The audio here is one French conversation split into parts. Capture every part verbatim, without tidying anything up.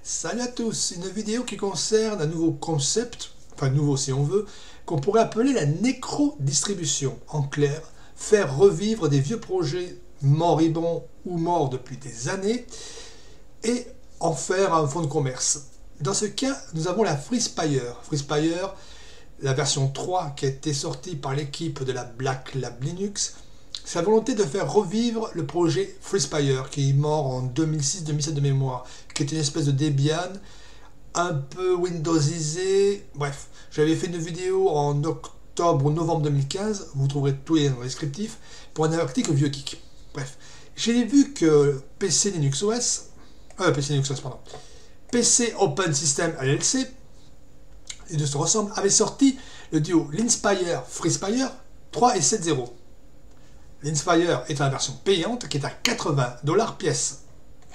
Salut à tous, une vidéo qui concerne un nouveau concept, enfin nouveau si on veut, qu'on pourrait appeler la nécro-distribution. En clair, faire revivre des vieux projets moribonds ou morts depuis des années et en faire un fonds de commerce. Dans ce cas, nous avons la FreeSpire. FreeSpire, la version trois qui a été sortie par l'équipe de la Black Lab Linux, c'est la volonté de faire revivre le projet FreeSpire qui est mort en deux mille six deux mille sept de mémoire, qui est une espèce de Debian un peu Windowsisé. Bref, j'avais fait une vidéo en octobre ou novembre deux mille quinze, vous trouverez tous les liens dans le descriptif, pour un article vieux geek. Bref, j'ai vu que P C Linux O S, euh, P C Linux O S, pardon, P C Open System L L C, les deux se ressemblent, avait sorti le duo Linspire FreeSpire trois et sept point zéro. Linspire est la version payante qui est à quatre-vingts dollars pièce.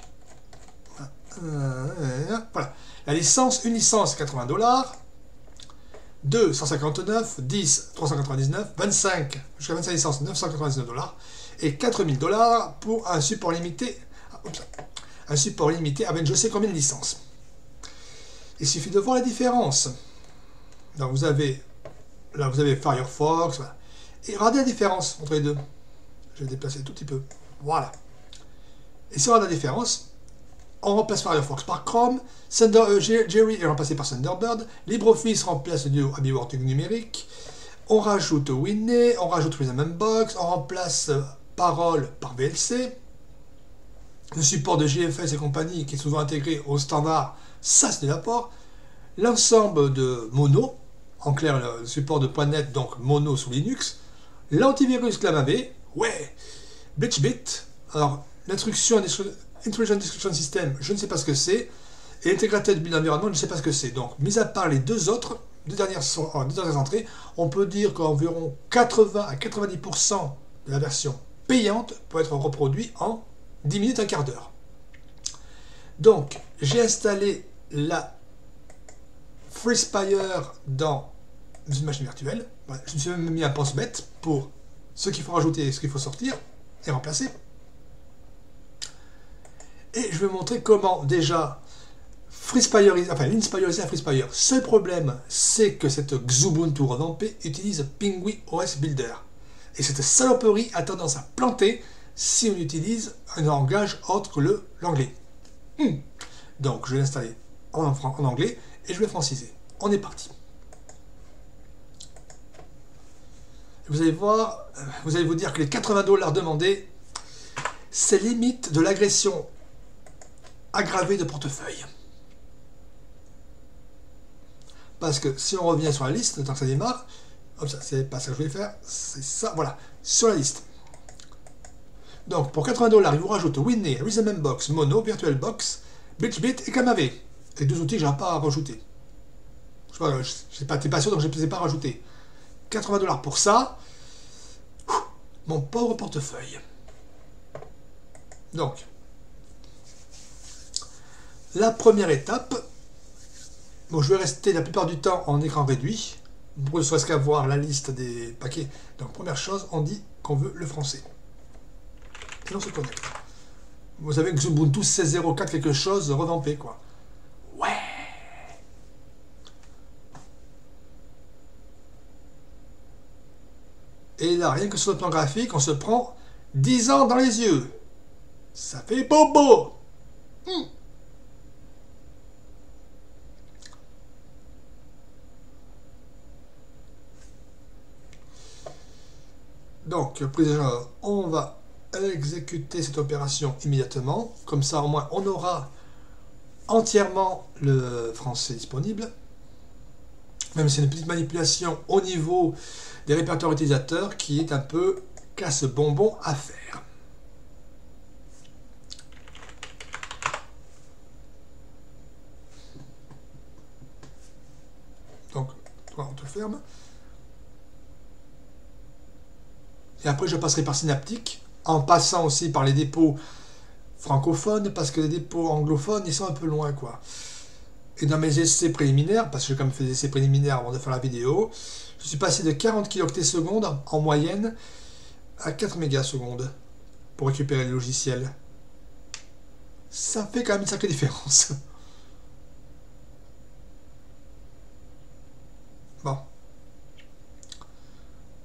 Voilà. La licence, une licence quatre-vingts dollars, deux cent cinquante-neuf, dix trois cent quatre-vingt-dix-neuf, vingt-cinq jusqu'à vingt-cinq licences neuf cent quatre-vingt-dix-neuf dollars et quatre mille dollars pour un support limité. Oups, un support limité avec je sais combien de licences. Il suffit de voir la différence. Donc vous avez là vous avez Firefox, voilà. Et regardez la différence entre les deux. Je vais déplacer un tout petit peu. Voilà. Et si on regarde la différence, on remplace Firefox par Chrome, Thunder, euh, Jerry est remplacé par Thunderbird, LibreOffice remplace le duo AbiWorking numérique, on rajoute Winne, on rajoute Rhythmbox, on remplace euh, Parole par V L C, le support de G F S et compagnie qui est souvent intégré au standard, ça c'est de l'apport, l'ensemble de Mono, en clair le support de .NET, donc Mono sous Linux, l'antivirus Clamavé, ouais, BitchBit, alors l'instruction Intelligent Description System, je ne sais pas ce que c'est, et Integrated Build Environment, je ne sais pas ce que c'est. Donc, mis à part les deux autres, deux dernières, oh, deux dernières entrées, on peut dire qu'environ quatre-vingts à quatre-vingt-dix pour cent de la version payante peut être reproduit en dix minutes, un quart d'heure. Donc, j'ai installé la FreeSpire dans une machine virtuelle. Voilà, je me suis même mis un pense-bête pour ce qu'il faut rajouter et ce qu'il faut sortir et remplacer. Et je vais vous montrer comment déjà FreeSpire, enfin l'Inspiriser à FreeSpire. Seul problème, c'est que cette Xubuntu revampée utilise PinguiOS Builder. Et cette saloperie a tendance à planter si on utilise un langage autre que l'anglais. Hmm. Donc je vais l'installer en, en anglais et je vais franciser. On est parti. Vous allez voir, vous allez vous dire que les quatre-vingts dollars demandés, c'est limite de l'agression aggravée de portefeuille. Parce que si on revient sur la liste, le temps que ça démarre, c'est pas ça que je voulais faire, c'est ça, voilà, sur la liste. Donc pour quatre-vingts dollars, il vous rajoute Winne, Rhythmbox, Mono, VirtualBox, BitchBit et Clamavé. Les deux outils que je n'ai pas à rajouter. Je ne sais pas, t'es pas sûr, donc je ne les ai pas rajoutés. quatre-vingts dollars pour ça. Mon pauvre portefeuille. Donc, la première étape, bon, je vais rester la plupart du temps en écran réduit, pour ne serait-ce qu'à voir la liste des paquets. Donc, première chose, on dit qu'on veut le français. Et on se connecte. Vous savez que Xubuntu seize zéro quatre quelque chose revampé, quoi. Ouais. Et là, rien que sur le plan graphique, on se prend dix ans dans les yeux. Ça fait bobo. Hmm. Donc, déjà, on va exécuter cette opération immédiatement. Comme ça, au moins, on aura entièrement le français disponible. Même si c'est une petite manipulation au niveau des répertoires utilisateurs qui est un peu casse-bonbon à faire. Donc, toi, on te ferme. Et après, je passerai par Synaptic, en passant aussi par les dépôts francophones, parce que les dépôts anglophones, ils sont un peu loin, quoi. Et dans mes essais préliminaires, parce que j'ai quand même fait des essais préliminaires avant de faire la vidéo, je suis passé de quarante kilooctets-secondes en moyenne à quatre mégasecondes pour récupérer les logiciels. Ça fait quand même une sacrée différence.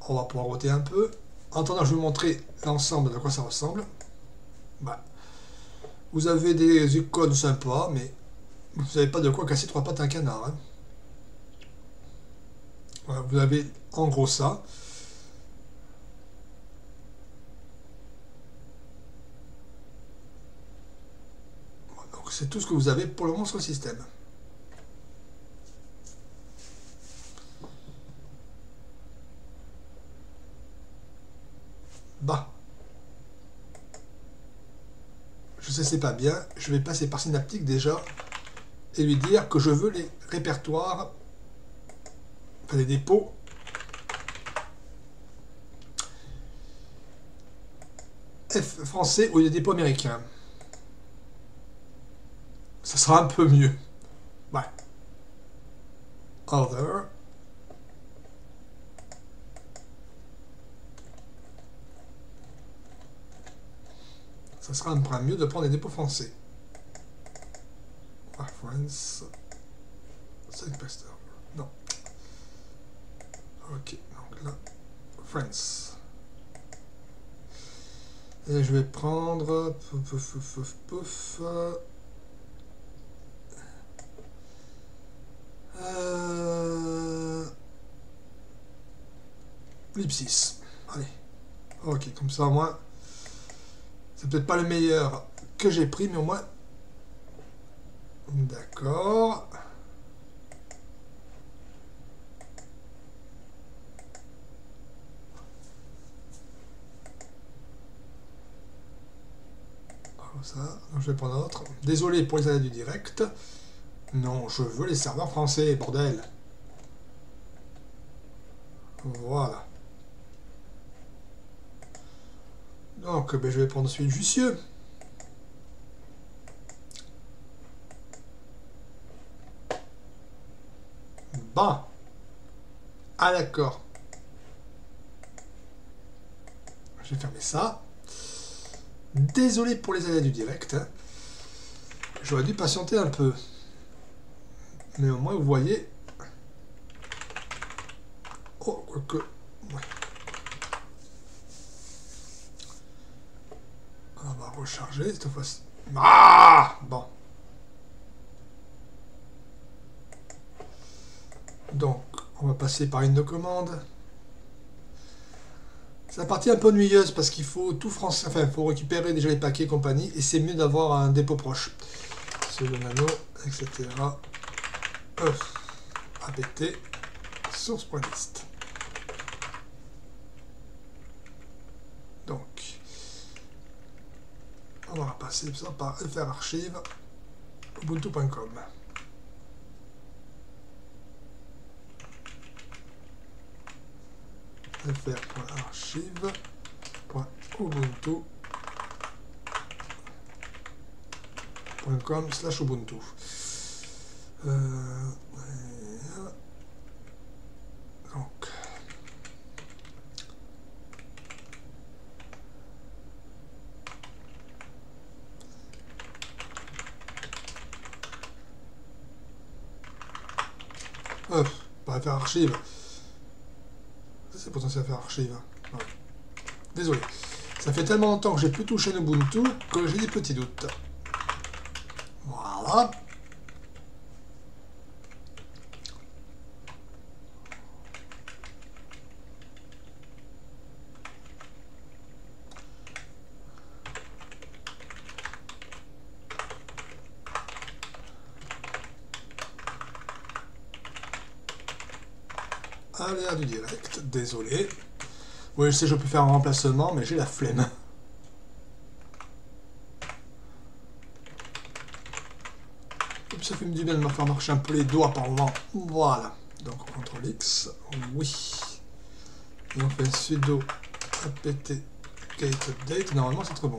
on va pouvoir roter un peu. En attendant, je vais vous montrer l'ensemble de quoi ça ressemble. Bah, vous avez des icônes sympas, mais vous n'avez pas de quoi casser trois pattes à un canard. Hein. Voilà, vous avez en gros ça. Donc c'est tout ce que vous avez pour le moment sur le système. Bah. Je sais c'est pas bien, je vais passer par Synaptic déjà et lui dire que je veux les répertoires, enfin les dépôts F français ou les dépôts américains. Ça sera un peu mieux. Ouais. Other. Ça sera un peu mieux de prendre des dépôts français. Reference. Site Non. Ok, donc là, France. Et je vais prendre. Pouf, pouf, pouf, pouf. Euh... Lipsis. Allez. Ok, comme ça au moins. C'est peut-être pas le meilleur que j'ai pris, mais au moins. D'accord. Comme ça. Donc je vais prendre un autre. Désolé pour les aléas du direct. Non, je veux les serveurs français, bordel. Voilà. Donc, ben, je vais prendre celui de Jussieu. Bah. Ah, d'accord. Je vais fermer ça. Désolé pour les aléas du direct. Hein. J'aurais dû patienter un peu. Mais au moins, vous voyez. Oh, quoique. Ouais. On va recharger cette fois-ci. Ah bon. Donc, on va passer par une de commande. C'est la partie un peu ennuyeuse parce qu'il faut tout français, enfin, il faut récupérer déjà les paquets et compagnie, et c'est mieux d'avoir un dépôt proche. Sur le nano, et cetera. E, apt, source.list. Donc, on va passer ça par fr archive ubuntu point com. fr.archive.ubuntu.com slash ubuntu. Euh, donc, hop, pas faire archive. C'est potentiel à faire archive. Ouais. Désolé. Ça fait tellement longtemps que j'ai plus touché Ubuntu que j'ai des petits doutes. Voilà. Aléa du direct, désolé. Oui, je sais, je peux faire un remplacement, mais j'ai la flemme. Ça fait du bien de me faire marcher un peu les doigts par moment. Voilà. Donc, contrôle X, oui. Et on fait sudo apt get update. Normalement, c'est très bon.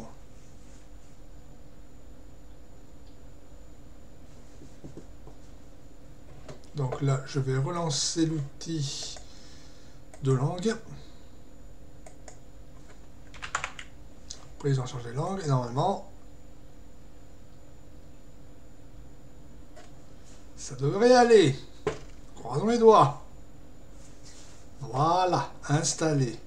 Donc là, je vais relancer l'outil de langue. Après, ils ont changé de langue. Et normalement, ça devrait aller. Croisons les doigts. Voilà, installé.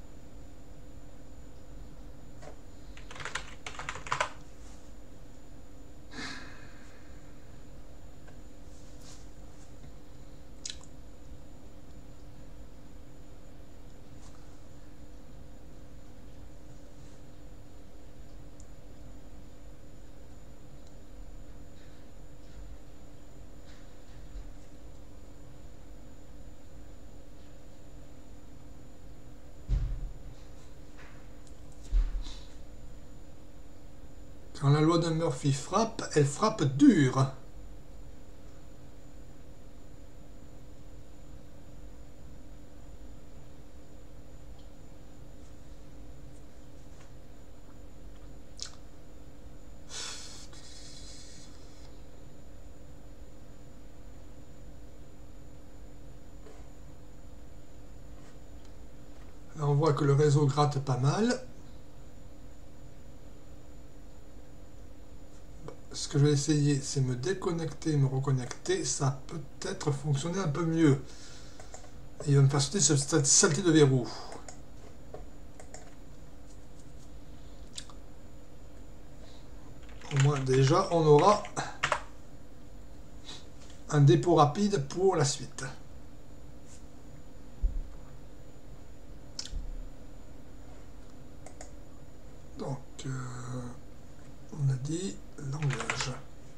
Quand la loi de Murphy frappe, elle frappe dur. Là, on voit que le réseau gratte pas mal. Ce que je vais essayer, c'est me déconnecter, me reconnecter. Ça peut peut-être fonctionner un peu mieux. Et il va me faire sauter cette saleté de verrou. Au moins, déjà, on aura un dépôt rapide pour la suite. Donc, euh, on a dit langage.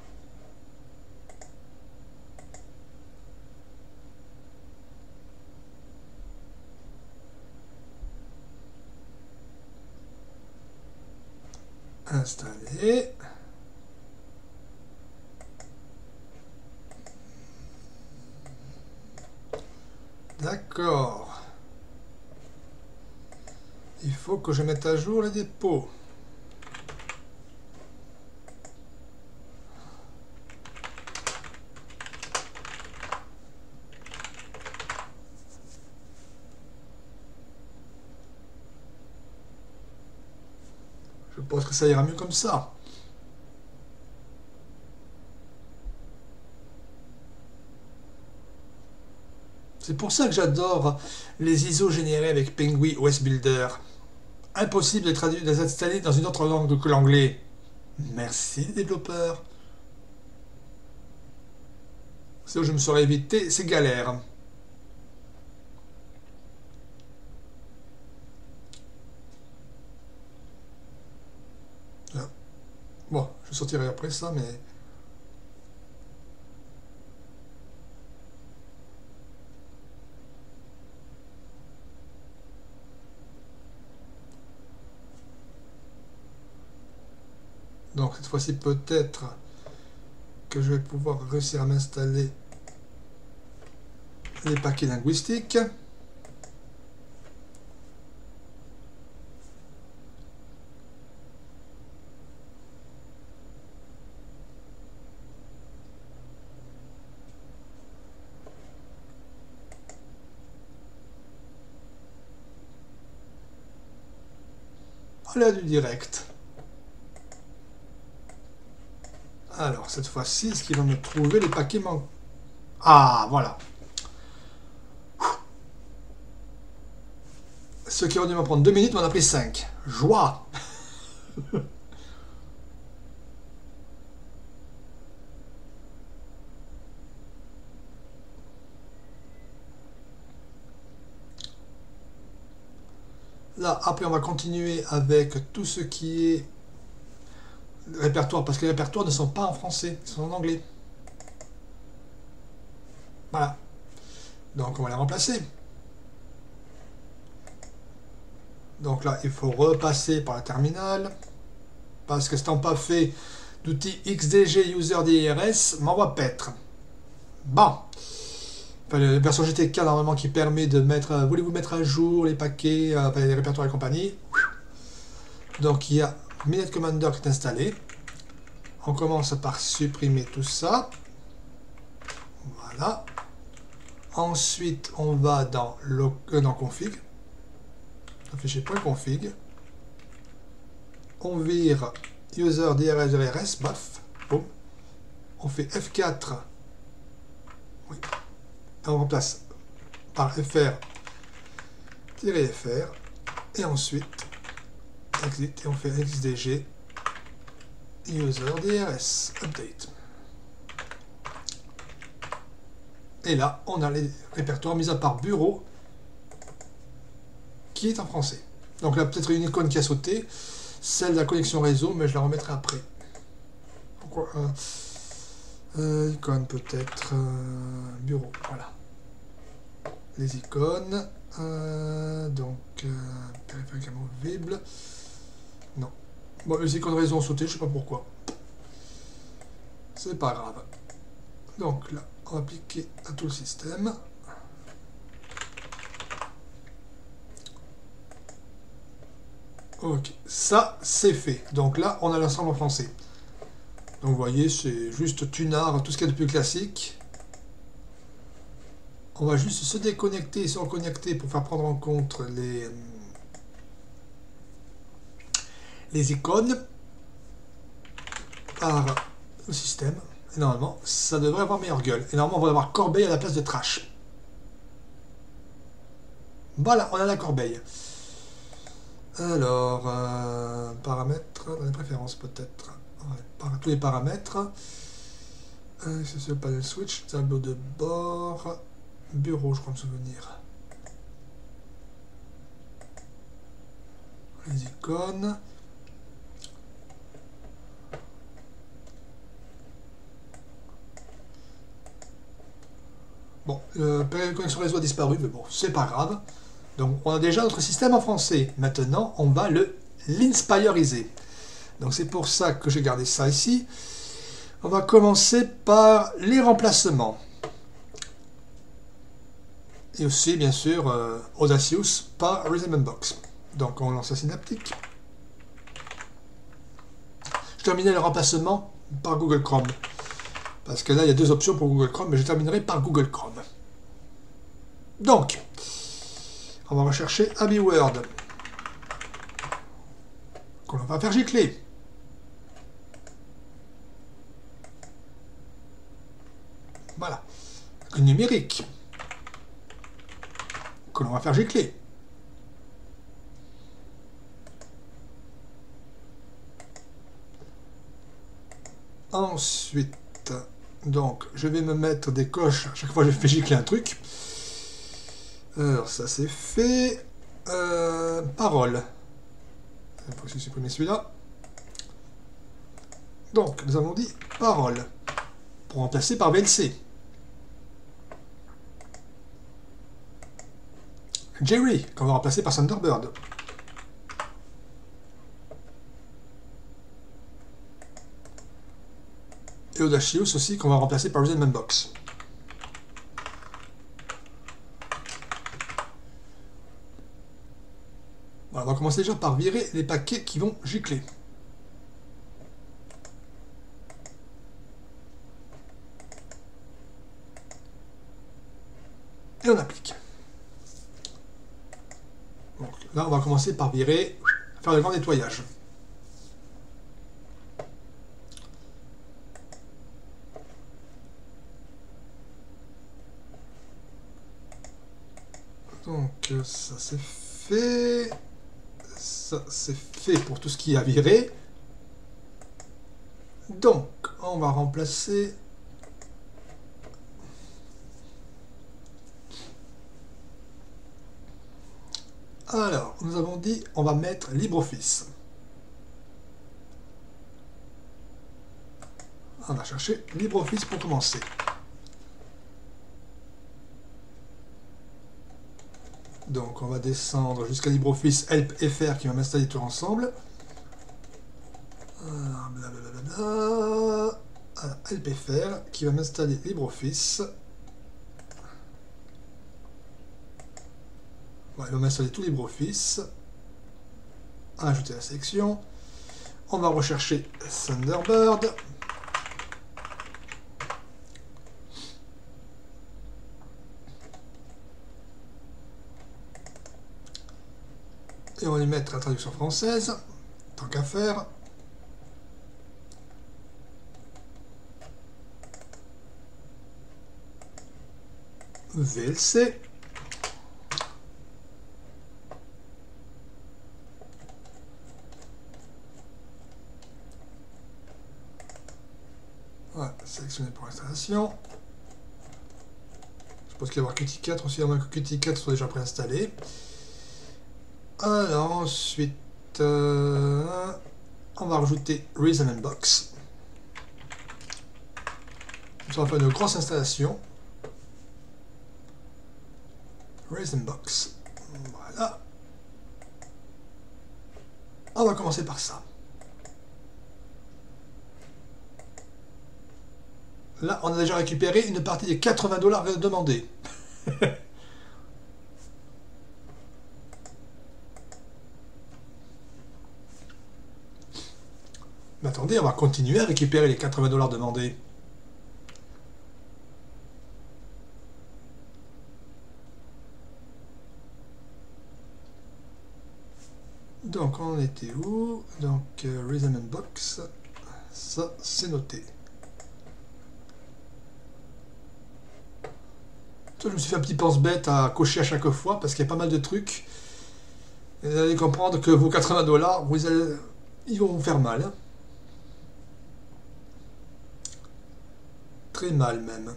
Installé. D'accord. Il faut que je mette à jour les dépôts. Je pense que ça ira mieux comme ça. C'est pour ça que j'adore les I S O générés avec Penguin O S Builder. Impossible de traduire, de les installer dans une autre langue que l'anglais. Merci les développeurs. C'est où je me serais évité ces galères. Bon, je sortirai après ça, mais... Donc cette fois-ci, peut-être que je vais pouvoir réussir à m'installer les paquets linguistiques. Voilà du direct. Alors, cette fois-ci, est-ce qu'il va me trouver les paquets manquants? Ah, voilà. Ce qui aurait dû me prendre deux minutes m'en a pris cinq. Joie. Là, après, on va continuer avec tout ce qui est répertoire, parce que les répertoires ne sont pas en français, ils sont en anglais. Voilà. Donc, on va les remplacer. Donc là, il faut repasser par la terminale, parce que ce n'est pas fait d'outil X D G User D R S m'envoie paître. Bon. Enfin, la version G T K, normalement, qui permet de mettre, euh, voulez-vous mettre à jour les paquets, euh, les répertoires et compagnie. Donc, il y a Minute Commander qui est installé. On commence par supprimer tout ça. Voilà. Ensuite, on va dans, lo euh, dans config. Afficher .config. On vire user D R S D R S, baf. Boum. On fait F quatre. Oui. Et on remplace par F R fr, et ensuite exit, et on fait xdg user drs update. Et là, on a les répertoires, mis à part bureau, qui est en français. Donc là, peut-être une icône qui a sauté, celle de la connexion réseau, mais je la remettrai après. Pourquoi euh, euh, icône peut-être, euh, bureau, voilà. Les icônes, euh, donc, euh, périphérique amovible, non. Bon, les icônes réseau ont sauté, je sais pas pourquoi. C'est pas grave. Donc là, on va appliquer à tout le système. Ok, ça c'est fait. Donc là, on a l'ensemble en français. Donc vous voyez, c'est juste tunard, tout ce qu'il y a de plus classique. On va juste se déconnecter et se reconnecter pour faire prendre en compte les, les icônes par le système. Et normalement, ça devrait avoir meilleure gueule. Et normalement, on va avoir corbeille à la place de trash. Voilà, on a la corbeille. Alors, euh, paramètres, dans les préférences peut-être. Ouais, par, tous les paramètres. Euh, c'est ce panel switch, tableau de bord, bureau, je crois me souvenir. Les icônes. Bon, la connexion réseau a disparu, mais bon, c'est pas grave. Donc, on a déjà notre système en français. Maintenant, on va le l'inspiriser. Donc, c'est pour ça que j'ai gardé ça ici. On va commencer par les remplacements. Et aussi, bien sûr, euh, Audacious par Rhythmbox. Donc, on lance la synaptique. Je terminerai le remplacement par Google Chrome. Parce que là, il y a deux options pour Google Chrome, mais je terminerai par Google Chrome. Donc, on va rechercher Abbey Word, qu'on va faire gicler. Voilà. Le numérique, que l'on va faire gicler. Ensuite, donc, je vais me mettre des coches à chaque fois que je fais gicler un truc. Alors, ça c'est fait. Euh, parole. Il faut aussi supprimer celui-là. Donc, nous avons dit parole, pour remplacer par V L C. Jerry, qu'on va remplacer par Thunderbird. Et Audacious aussi, qu'on va remplacer par Rhythmbox. Voilà, on va commencer déjà par virer les paquets qui vont gicler. Et on applique. Donc, là, on va commencer par virer, faire le grand nettoyage. Donc, ça c'est fait. Ça c'est fait pour tout ce qui est à virer. Donc, on va remplacer... Alors, nous avons dit, on va mettre LibreOffice. On va chercher LibreOffice pour commencer. Donc, on va descendre jusqu'à LibreOffice Help Fr qui va m'installer tout ensemble. Blablabla. Help Fr qui va m'installer LibreOffice. Voilà, il va m'installer tout LibreOffice. Ajouter la sélection. On va rechercher Thunderbird. Et on va lui mettre la traduction française, tant qu'à faire. V L C. Voilà, sélectionner pour l'installation. Je pense qu'il va y avoir Qt quatre aussi, à moins que Qt quatre soit déjà préinstallé. Alors ensuite, euh, on va rajouter Reason and Box. Ça va faire une grosse installation. Reason Box. Voilà. On va commencer par ça. Là, on a déjà récupéré une partie des quatre-vingts dollars demandés. Mais attendez, on va continuer à récupérer les quatre-vingts dollars demandés. Donc, on était où? Donc, euh, Reason and Box. Ça, c'est noté. Je me suis fait un petit pense-bête à cocher à chaque fois parce qu'il y a pas mal de trucs. Et vous allez comprendre que vos quatre-vingts dollars, vous allez, ils vont vous faire mal. Hein. Très mal même.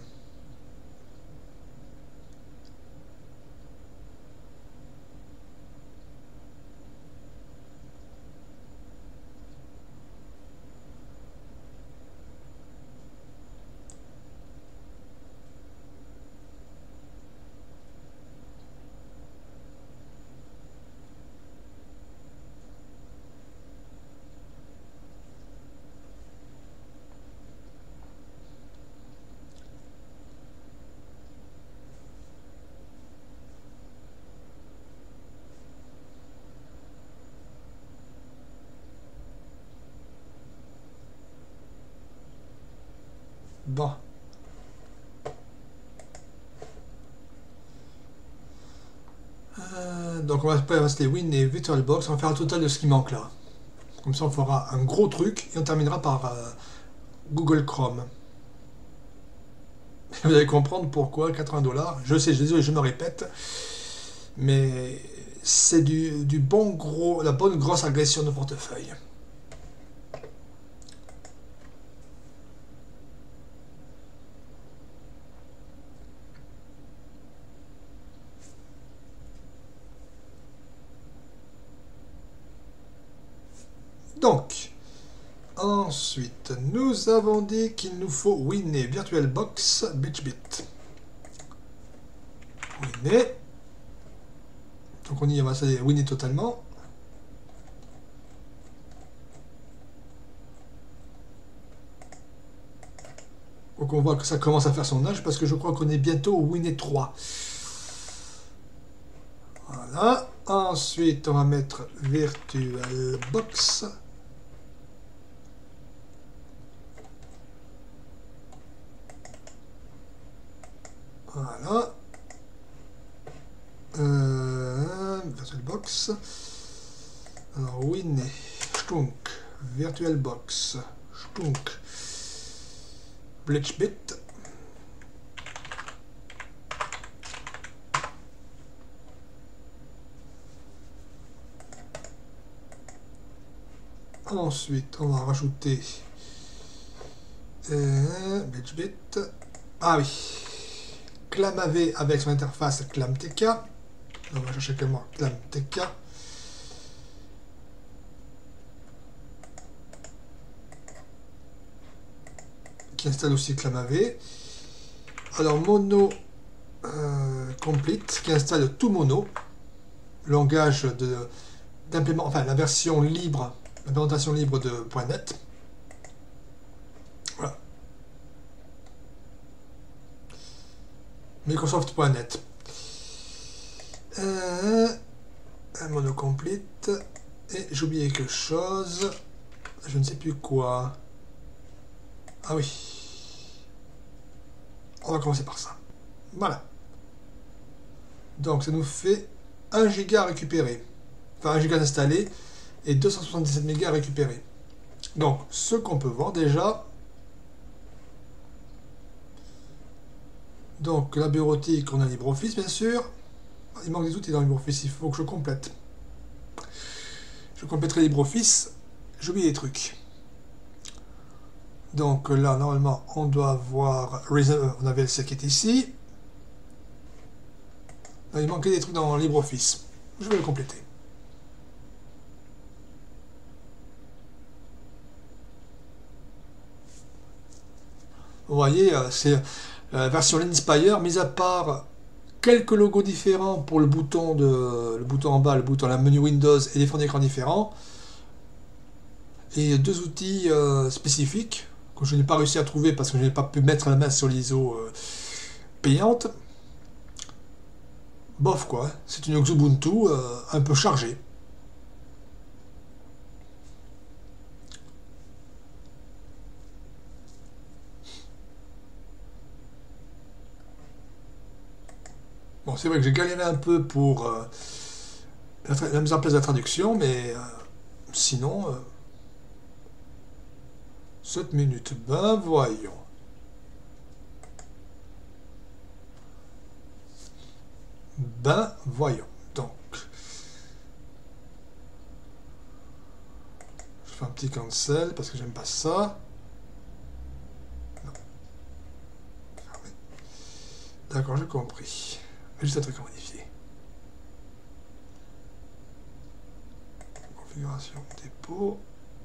Bon. Euh, donc on va pas rester Win et VirtualBox, on va faire un total de ce qui manque là. Comme ça on fera un gros truc et on terminera par euh, Google Chrome. Vous allez comprendre pourquoi quatre-vingts dollars. Je sais, désolé, je me répète, mais c'est du, du bon gros, la bonne grosse agression de portefeuille. Donc, ensuite, nous avons dit qu'il nous faut winner VirtualBox BitchBit. Winner. Donc on y va, c'est winner totalement. Donc on voit que ça commence à faire son âge parce que je crois qu'on est bientôt au winner trois. Voilà. Ensuite, on va mettre VirtualBox. Voilà. Euh, VirtualBox. Alors, Winnie, Stunk, VirtualBox, Stunk, BitchBit. Ensuite, on va rajouter euh, BitchBit. Ah oui. ClamAV avec son interface ClamTK. On va chercher comment ClamTK. Qui installe aussi ClamAV. Alors Mono euh, Complete qui installe tout Mono. Langage de d'implément, enfin la version libre, l'implémentation libre de .net. Voilà. Microsoft point net. Euh, un monocomplete. Et j'ai oublié quelque chose. Je ne sais plus quoi. Ah oui. On va commencer par ça. Voilà. Donc ça nous fait un giga récupéré. Enfin un giga installé et deux cent soixante-dix-sept mégas récupérés. Donc ce qu'on peut voir déjà. Donc la bureautique, on a LibreOffice bien sûr. Il manque des outils dans LibreOffice, il faut que je complète. Je compléterai LibreOffice, j'oublie des trucs. Donc là, normalement, on doit avoir... On avait le C qui est ici. Là, il manquait des trucs dans LibreOffice. Je vais le compléter. Vous voyez, c'est la version Linspire, mis à part quelques logos différents pour le bouton, de, le bouton en bas, le bouton, la menu Windows et des fonds d'écran différents. Et deux outils euh, spécifiques que je n'ai pas réussi à trouver parce que je n'ai pas pu mettre la main sur l'I S O euh, payante. Bof quoi, c'est une Xubuntu euh, un peu chargée. Bon, c'est vrai que j'ai galéré un peu pour euh, la, la mise en place de la traduction, mais euh, sinon, euh, sept minutes, ben voyons. Ben voyons. Donc, je fais un petit cancel parce que j'aime pas ça. D'accord, j'ai compris. Juste un truc à modifier. Configuration dépôt.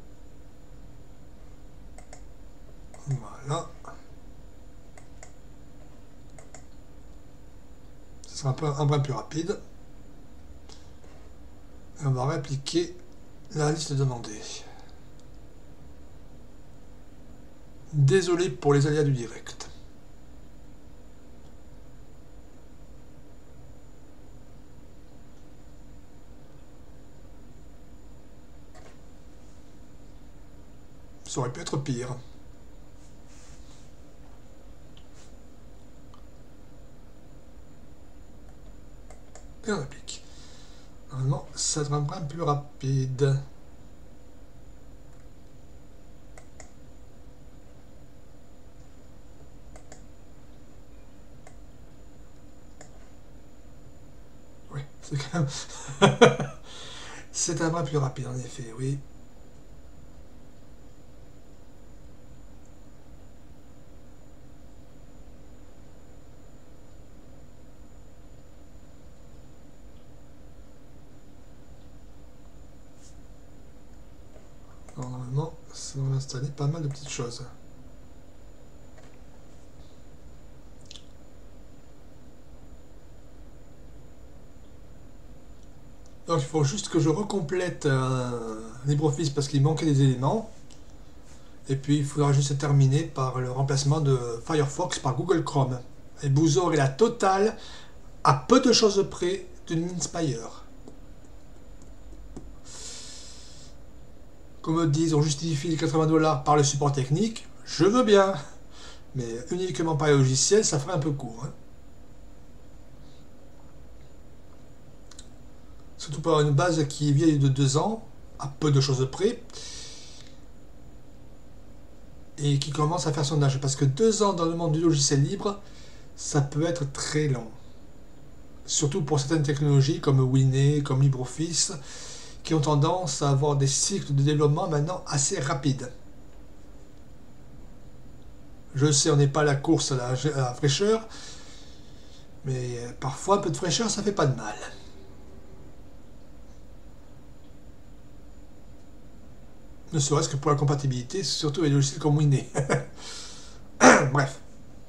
Voilà. Ce sera un peu un brin plus rapide. Et on va réappliquer la liste demandée. Désolé pour les aléas du direct. Ça aurait pu être pire. Et on applique. Normalement, ça devrait être un peu plus rapide. Oui, c'est quand même... c'est un brin plus rapide, en effet, oui. Alors, normalement, ça va installer pas mal de petites choses. Donc il faut juste que je recomplète euh, LibreOffice parce qu'il manquait des éléments. Et puis il faudra juste terminer par le remplacement de Firefox par Google Chrome. Et vous aurez la totale, à peu de choses près, d'une Inspire. Comme me disent, on justifie les quatre-vingts dollars par le support technique. Je veux bien. Mais uniquement par les logiciels, ça ferait un peu court. Hein. Surtout pour une base qui est vieille de deux ans, à peu de choses près, et qui commence à faire son âge. Parce que deux ans dans le monde du logiciel libre, ça peut être très long. Surtout pour certaines technologies comme Winnet, comme LibreOffice, qui ont tendance à avoir des cycles de développement maintenant assez rapides. Je sais, on n'est pas à la course à la, à la fraîcheur, mais parfois un peu de fraîcheur, ça fait pas de mal. Ne serait-ce que pour la compatibilité, surtout avec les logiciels comme Winnet. Bref.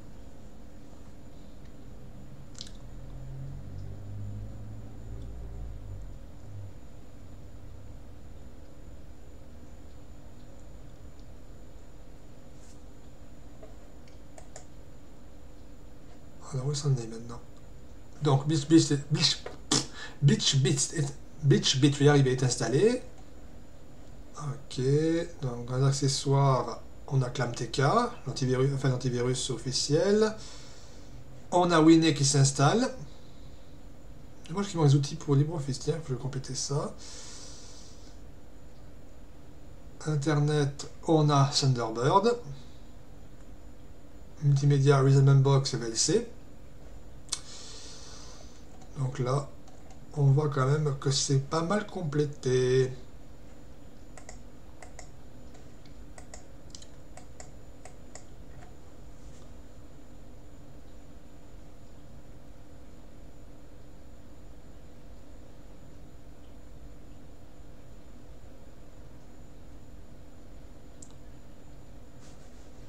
Alors où s'en est maintenant? Donc BitchBit, BitchBit, BitchBit, je vais y arriver, est installé. Ok, donc dans les accessoires, on a ClamTK, l'antivirus, enfin l'antivirus officiel. On a Winnet qui s'installe. Moi, je les outils pour LibreOffice, tiens, je vais compléter ça. Internet, on a Thunderbird. Multimédia, Reasonable Box et V L C. Donc là, on voit quand même que c'est pas mal complété.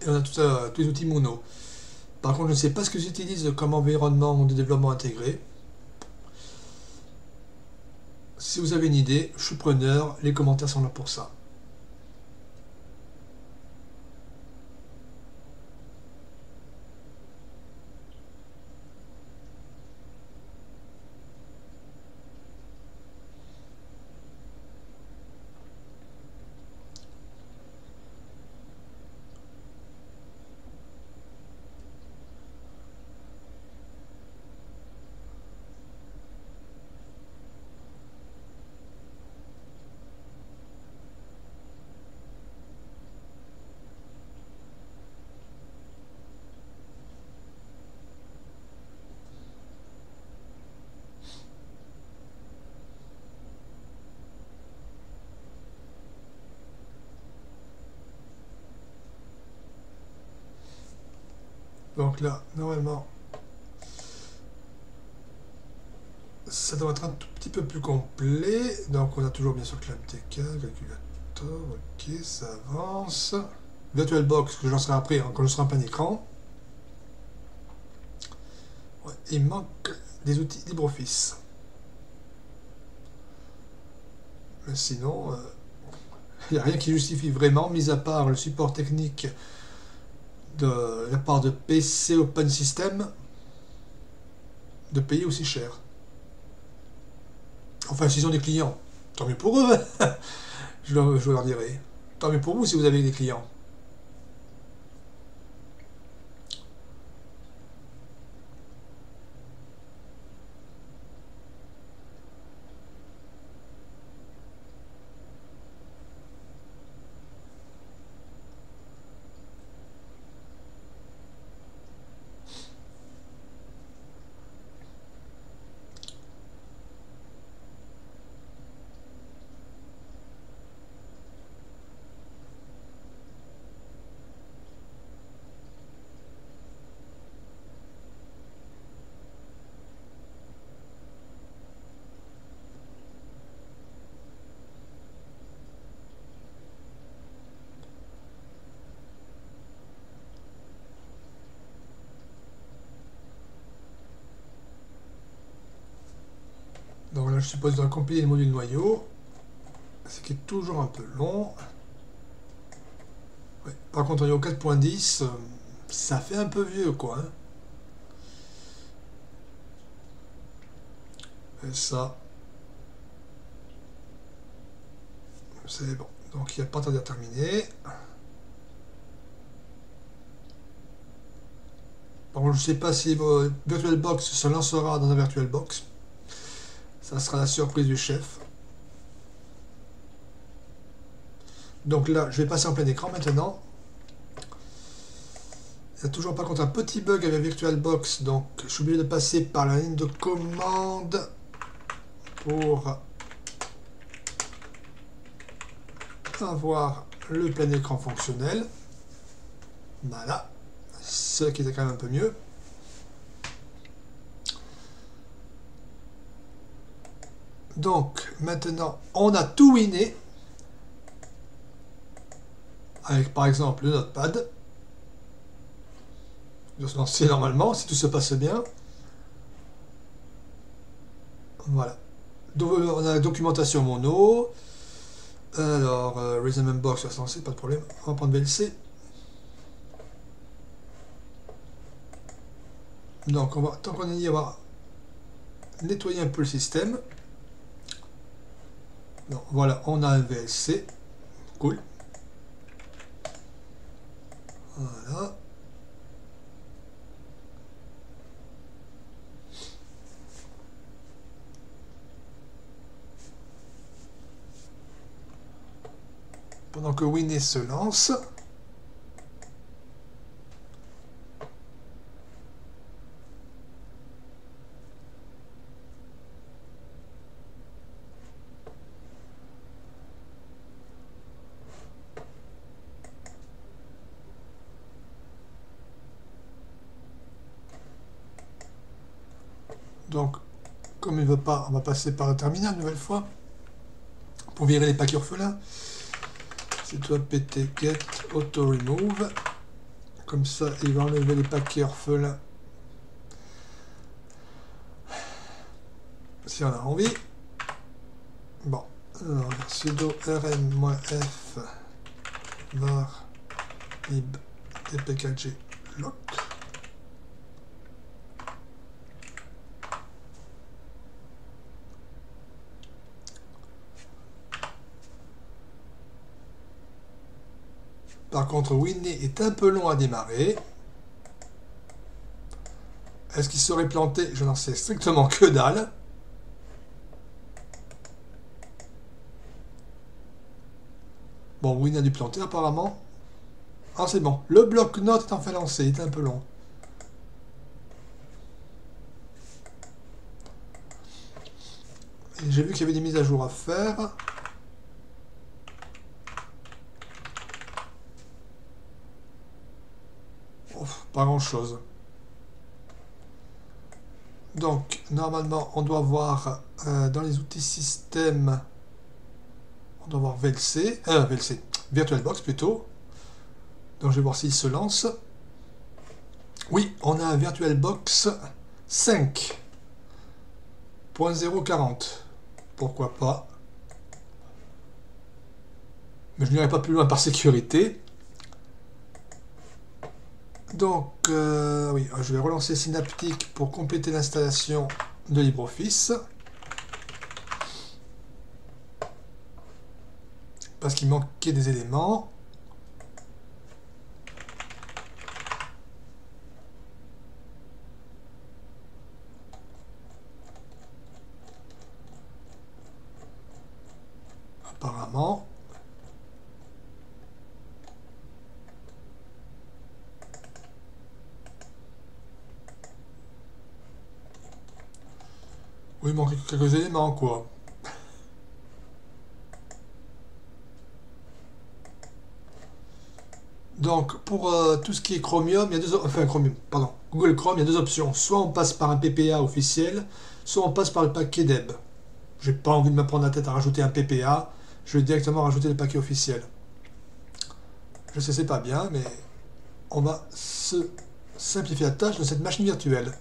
on a tout ça, tous les outils mono. Par contre, je ne sais pas ce qu'ils utilisent comme environnement de développement intégré. Si vous avez une idée, je suis preneur, les commentaires sont là pour ça. Donc là, normalement, ça doit être un tout petit peu plus complet. Donc on a toujours bien sûr ClamTK, calculateur, ok, ça avance. VirtualBox, que je lancerai après, hein, quand je serai en plein écran. Ouais, il manque des outils LibreOffice. Mais sinon, il euh, n'y a rien qui justifie vraiment, mis à part le support technique de la part de P C Open System, de payer aussi cher. Enfin, s'ils ont des clients, tant mieux pour eux, je, leur, je leur dirai. Tant mieux pour vous si vous avez des clients. Donc là, je suppose dans compiler le module noyau, ce qui est toujours un peu long. Ouais. Par contre, au quatre point dix, ça fait un peu vieux, quoi. Hein. Et ça, c'est bon. Donc, il n'y a pas tarder à terminer. Par contre, je ne sais pas si euh, VirtualBox se lancera dans un VirtualBox. Ça sera la surprise du chef. Donc là, je vais passer en plein écran maintenant. Il n'y a toujours pas contre un petit bug avec VirtualBox, donc je suis obligé de passer par la ligne de commande pour avoir le plein écran fonctionnel. Voilà, ce qui était quand même un peu mieux. Donc maintenant, on a tout winné avec par exemple le notepad. Il doit se lancer normalement si tout se passe bien. Voilà. Donc on a la documentation mono. Alors, euh, Rhythm Box va se lancer, pas de problème. On va prendre V L C. Donc, on va, tant qu'on est y, on va nettoyer un peu le système. Donc, voilà, on a un V L C. Cool. Voilà. Pendant que Winnie se lance. Donc, comme il ne veut pas, on va passer par le terminal une nouvelle fois pour virer les paquets orphelins. C'est toi pt get auto remove. Comme ça, il va enlever les paquets orphelins. Si on a envie. Bon. Alors, sudo rm-f var lib dpkg lock. Par contre, Winnie est un peu long à démarrer. Est-ce qu'il serait planté? Je n'en sais strictement que dalle. Bon, Winnie a dû planter apparemment. Ah, c'est bon. Le bloc-notes est enfin lancé. Il est un peu long. J'ai vu qu'il y avait des mises à jour à faire. Ouf, pas grand-chose. Donc, normalement, on doit voir euh, dans les outils système, on doit voir V L C, euh, V L C, VirtualBox plutôt. Donc, je vais voir s'il se lance. Oui, on a un VirtualBox cinq point zéro quarante. Pourquoi pas? Mais je n'irai pas plus loin par sécurité. Donc, euh, oui, je vais relancer Synaptic pour compléter l'installation de LibreOffice. Parce qu'il manquait des éléments. Apparemment. Oui, il manque quelques éléments, quoi. Donc, pour euh, tout ce qui est Chromium, il y a deux enfin Chromium, pardon, Google Chrome, il y a deux options. Soit on passe par un P P A officiel, soit on passe par le paquet Deb. J'ai pas envie de me prendre la tête à rajouter un P P A, je vais directement rajouter le paquet officiel. Je sais, c'est pas bien, mais on va se simplifier la tâche de cette machine virtuelle.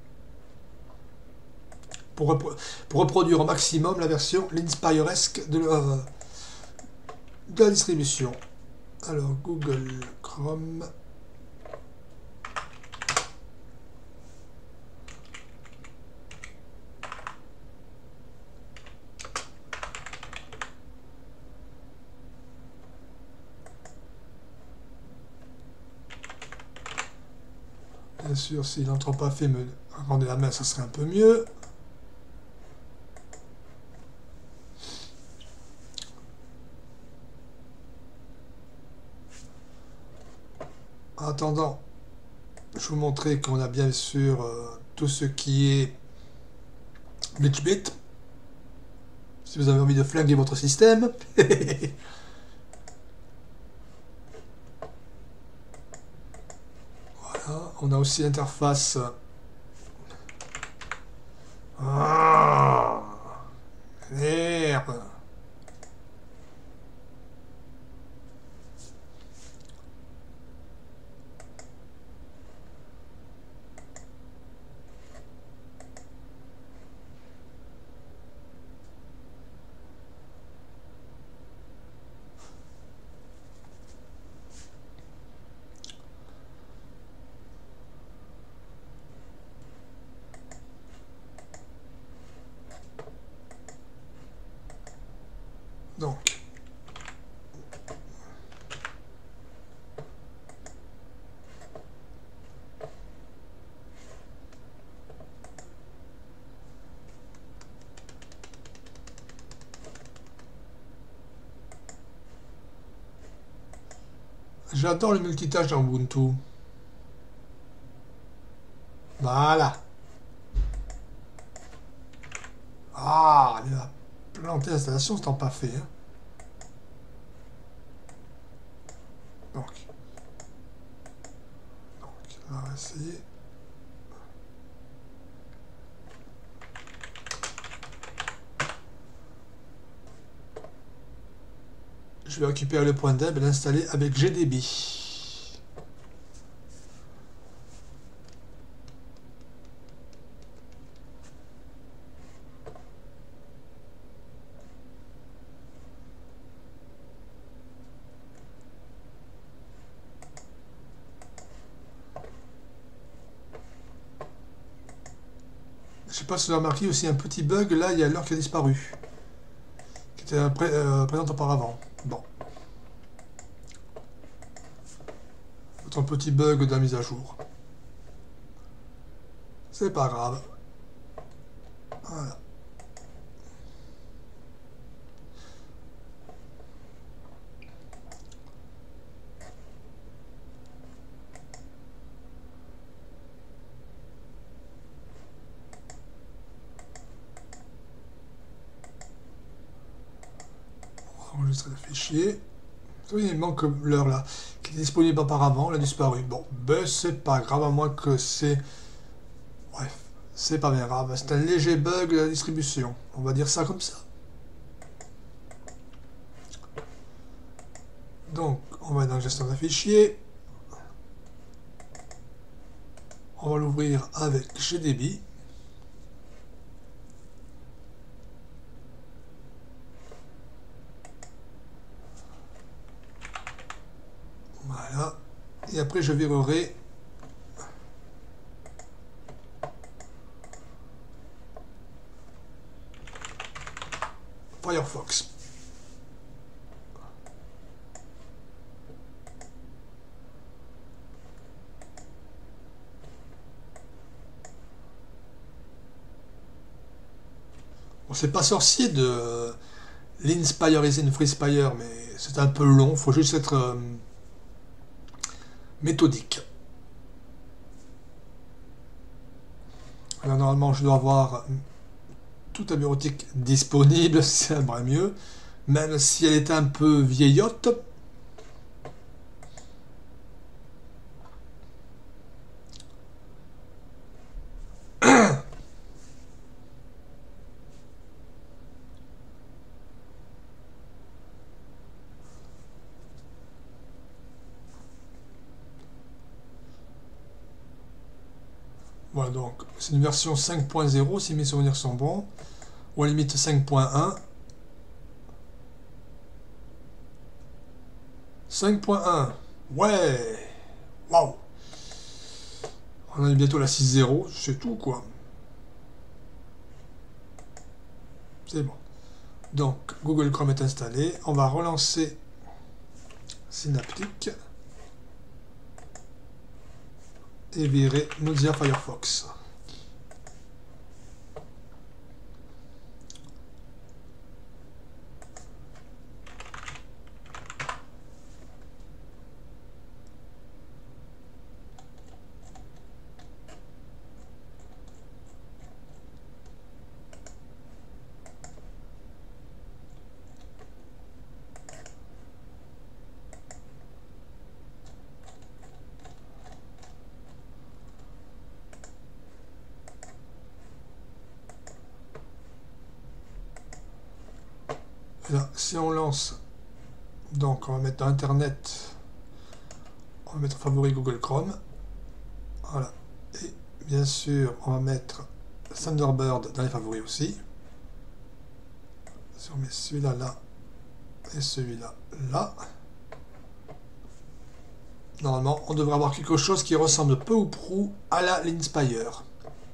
Pour, repro pour reproduire au maximum la version Linspiresque de, euh, de la distribution. Alors, Google Chrome. Bien sûr, si l'entre pas fait me rendait la main, ça serait un peu mieux. En attendant, je vous montrer qu'on a bien sûr euh, tout ce qui est BleachBit. Si vous avez envie de flinguer votre système. Voilà, on a aussi l'interface. Ah, merde. Donc, j'adore le multitâche dans Ubuntu. Voilà. Ah, il a planté l'installation, c'est pas fait. Hein. Donc, donc, on va essayer. Je vais récupérer le point deb et l'installer avec G D B. sais pas si vous avez remarqué aussi un petit bug, là il y a l'heure qui a disparu. Qui était pré euh, présente auparavant. Bon. Un petit bug de la mise à jour. C'est pas grave. Voilà. On va enregistrer le fichier. Oui, il manque l'heure là, qui était disponible auparavant, elle a disparu. Bon, ben c'est pas grave, à moins que c'est... Bref, c'est pas bien grave. C'est un léger bug de la distribution. On va dire ça comme ça. Donc, on va dans le gestion d'un fichier. On va l'ouvrir avec G D B. Voilà. Et après, je virerai Firefox. Bon, c'est pas sorcier de l'Inspire is in FreeSpire, mais c'est un peu long, il faut juste être euh, méthodique. Alors normalement je dois avoir toute la bureautique disponible, c'est un mieux, même si elle est un peu vieillotte. Voilà, donc c'est une version cinq point zéro si mes souvenirs sont bons, ou à la limite cinq point un. cinq point un, ouais, waouh, on a bientôt la six point zéro, c'est tout quoi. C'est bon. Donc Google Chrome est installé, on va relancer Synaptic et virer Mozilla Firefox. Là, si on lance, donc on va mettre dans Internet, on va mettre favori Google Chrome, voilà, et bien sûr on va mettre Thunderbird dans les favoris aussi. Si on met celui-là là et celui-là là, normalement on devrait avoir quelque chose qui ressemble peu ou prou à la l'Inspire.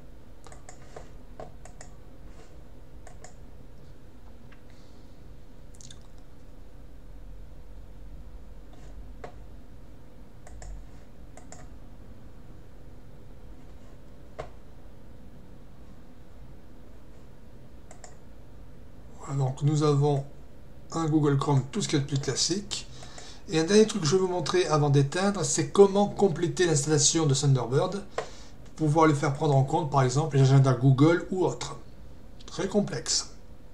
Donc nous avons un Google Chrome, tout ce qui est le plus classique. Et un dernier truc que je vais vous montrer avant d'éteindre, c'est comment compléter l'installation de Thunderbird, pour pouvoir le faire prendre en compte par exemple les agendas Google ou autres. Très complexe.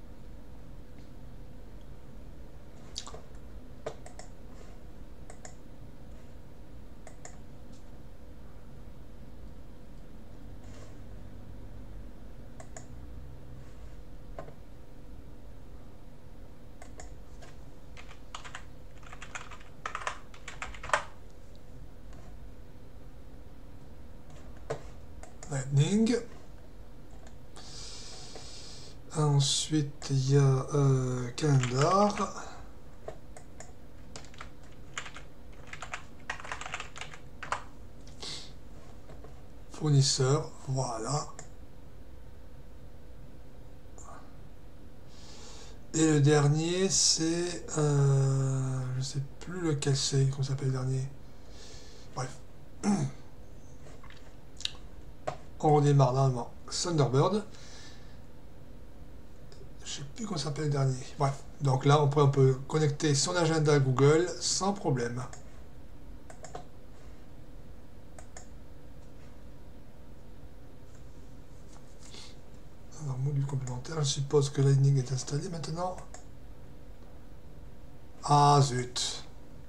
Lightning. Ensuite, il y a euh, Calendar. Fournisseur, voilà. Et le dernier, c'est... Euh, je sais plus lequel c'est, comment s'appelle le dernier. Bref. On redémarre normalement. Thunderbird. Je sais plus comment s'appelle le dernier. Bref. Donc là, on peut, on peut connecter son agenda Google sans problème. Alors, module complémentaire, je suppose que Lightning est installé maintenant. Ah zut.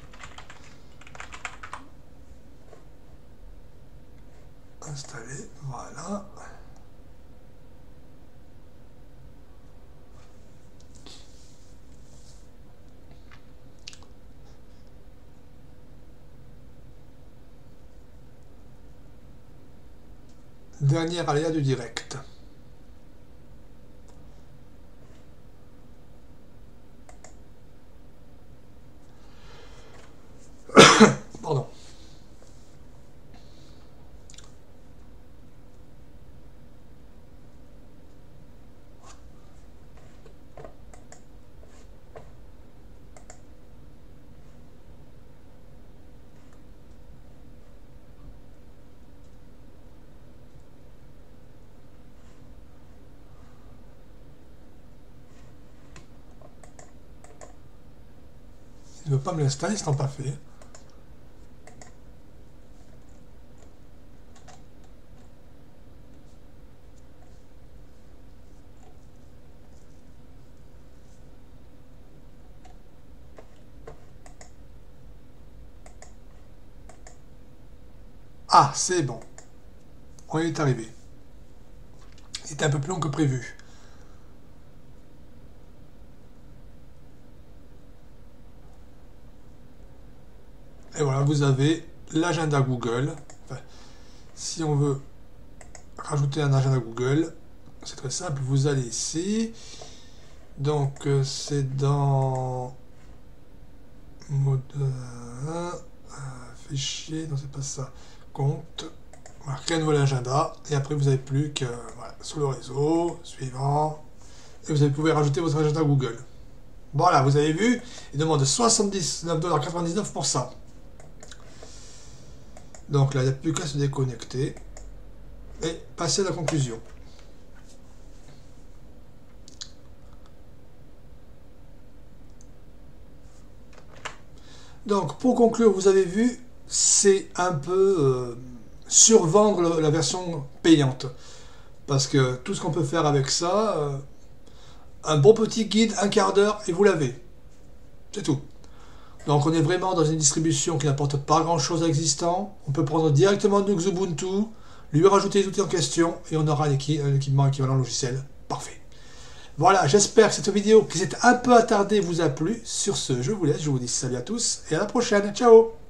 Installé, voilà. Dernier aléa du direct. Pardon. Il ne veut pas me l'installer, c'est pas fait. Ah, c'est bon. On y est arrivé. C'était un peu plus long que prévu. Et voilà, vous avez l'agenda Google. Enfin, si on veut rajouter un agenda Google, c'est très simple. Vous allez ici. Donc, euh, c'est dans mode euh, fichier. Non, c'est pas ça. Compte. Voilà, créer un nouvel agenda. Et après, vous n'avez plus que voilà, sur le réseau, suivant. Et vous pouvez rajouter votre agenda Google. Voilà, vous avez vu, il demande soixante-dix-neuf virgule quatre-vingt-dix-neuf dollars pour ça. Donc là, il n'y a plus qu'à se déconnecter et passer à la conclusion. Donc, pour conclure, vous avez vu, c'est un peu euh, survendre la version payante. Parce que tout ce qu'on peut faire avec ça, euh, un bon petit guide, un quart d'heure, et vous l'avez. C'est tout. Donc on est vraiment dans une distribution qui n'apporte pas grand chose à l'existant. On peut prendre directement de Ubuntu, lui rajouter les outils en question, et on aura un, équi un équipement équivalent logiciel. Parfait. Voilà, j'espère que cette vidéo qui s'est un peu attardée vous a plu. Sur ce, je vous laisse, je vous dis salut à tous, et à la prochaine. Ciao!